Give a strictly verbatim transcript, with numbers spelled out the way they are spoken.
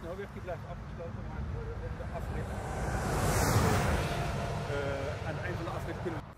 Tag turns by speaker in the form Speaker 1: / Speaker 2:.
Speaker 1: snelweg die blijft afgesloten, maar de afrit, uh, aan het eind van de afrit kunnen we